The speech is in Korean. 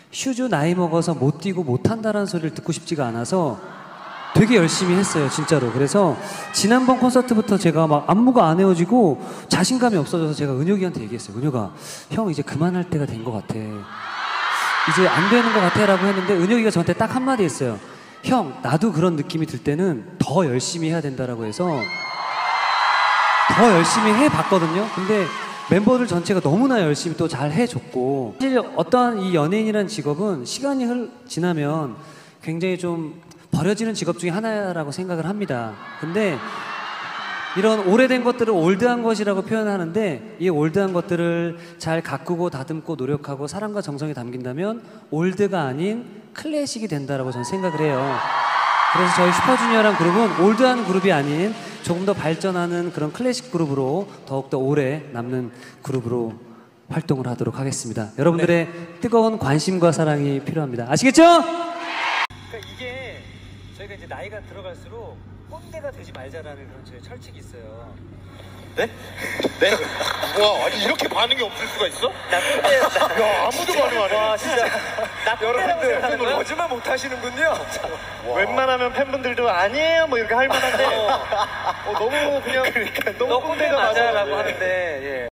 슈즈 나이 먹어서 못 뛰고 못한다라는 소리를 듣고 싶지가 않아서 되게 열심히 했어요, 진짜로. 그래서 지난번 콘서트부터 제가 막 안무가 안 외워지고 자신감이 없어져서 제가 은혁이한테 얘기했어요. 은혁아, 형 이제 그만할 때가 된 것 같아. 이제 안 되는 것 같아 라고 했는데 은혁이가 저한테 딱 한마디 했어요. 형, 나도 그런 느낌이 들 때는 더 열심히 해야 된다라고 해서 더 열심히 해봤거든요. 근데 멤버들 전체가 너무나 열심히 또 잘 해줬고, 사실 어떠한 이 연예인이라는 직업은 시간이 지나면 굉장히 좀 버려지는 직업 중에 하나라고 생각을 합니다. 근데 이런 오래된 것들을 올드한 것이라고 표현하는데, 이 올드한 것들을 잘 가꾸고 다듬고 노력하고 사랑과 정성이 담긴다면 올드가 아닌 클래식이 된다라고 저는 생각을 해요. 그래서 저희 슈퍼주니어란 그룹은 올드한 그룹이 아닌 조금 더 발전하는 그런 클래식 그룹으로 더욱더 오래 남는 그룹으로 활동을 하도록 하겠습니다. 여러분들의 뜨거운 관심과 사랑이 필요합니다. 아시겠죠? 그러니까 이게 저희가 이제 나이가 들어갈수록 꼰대가 되지 말자라는 그런 저희 철칙이 있어요. 네? 네? 와, 아니 이렇게 반응이 없을 수가 있어? 나 꼰대. 야, 아무도 반응 안 해. 와, 진짜. 나 꼰대라고 생각하는 거야? 거짓말 못 하시는군요. 웬만하면 팬분들도 아니에요 뭐 이렇게 할 만한데 너무 그냥 그러니까 너무 꼰대 맞아라고 하는데 예.